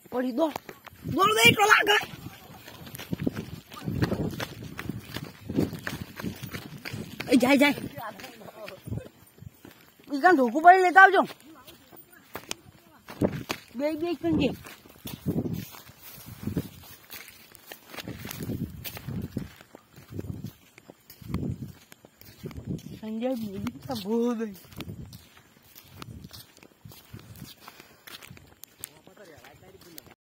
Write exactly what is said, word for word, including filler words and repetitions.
पड़ी दो दो दे को लाग ए जाए जाए इकन धोकू पड़ी लेता आवजो बे बे इकन के संजय भी सब बोल